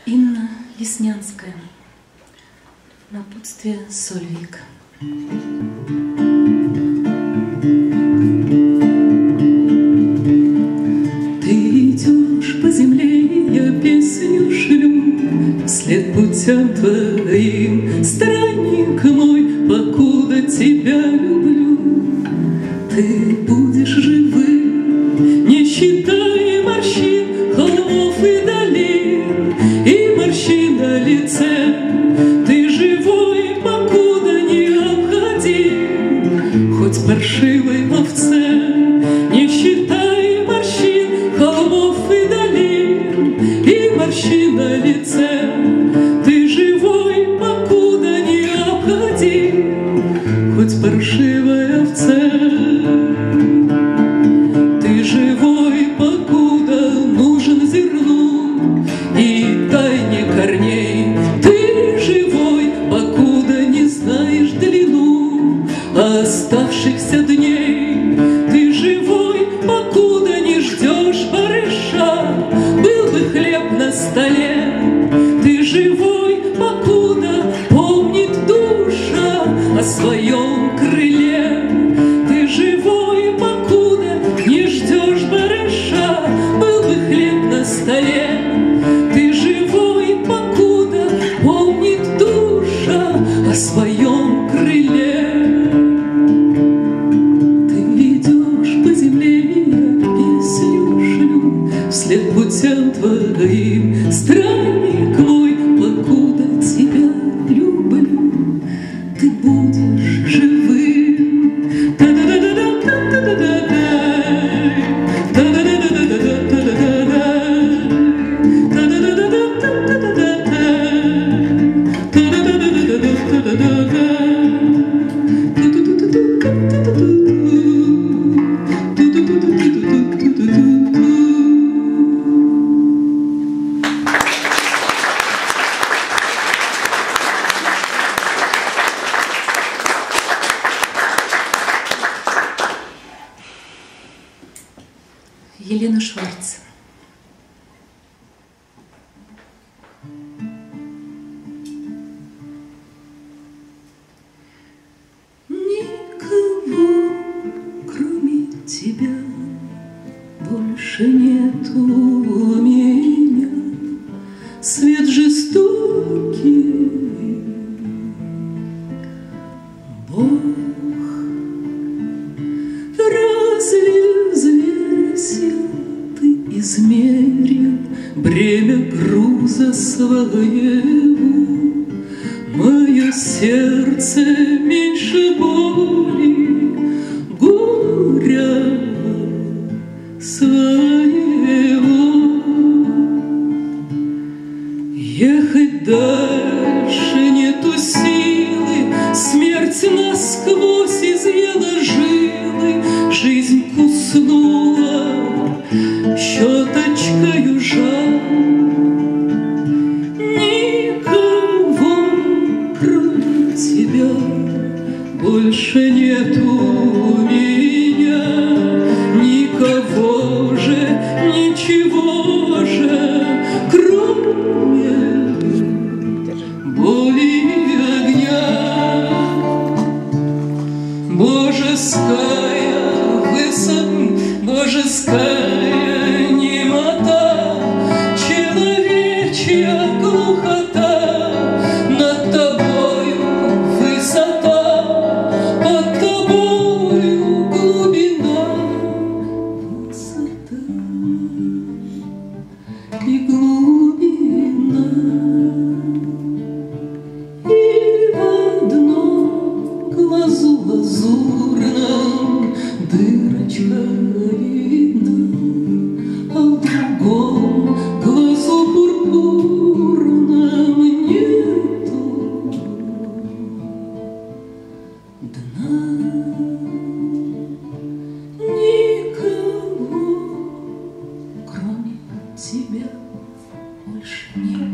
Инна Яснянская. Напутствие Сольвик. Ты идешь по земле, я песню шлю вслед путям твоим. Странник мой, покуда тебя люблю, ты будешь живым, не считая морщин, холмов и долин, и морщин на лице. Ты живой, покуда не обходим, хоть паршивой овце, не считая морщин, холмов и долин, и морщин на лице. Ты живой, покуда не обходим, хоть паршивой овце. Ты живой, покуда нужен зерну и тайне корней. Ты живой, покуда не знаешь длину оставшихся дней. Ты живой, покуда не ждешь барыша, был бы хлеб на столе. Ты живой, покуда помнит душа о своем крыле. Ты живой, покуда не ждешь барыша, был бы хлеб на столе. Ты живой, покуда помнит душа о своем крыле. Ты идешь по земле, я песню шлю вслед путям твоим. Странник мой, покуда тебя люблю, ты будешь живым. Елена Шварц. Никого, кроме тебя, больше нету у меня. Свет жестокий, Бог, разве взвесил ты, измерил бремя груза своего? Мое сердце меньше боли, горя своего. Ехать дальше нету силы, смерть насквозь изъела жилы, жизнь куснула щеточкою жал. Никого, кроме тебя, больше нету у меня. Никого же, ничего же, кроме боли и огня. Божеская высота, божеская немота, человечья глухота, над тобою высота, под тобою глубина. Высота и глубина, и в одном глазу лазурном дырочка видна, а в другом глазу пурпурном нету дна. Никого, кроме тебя, больше нет.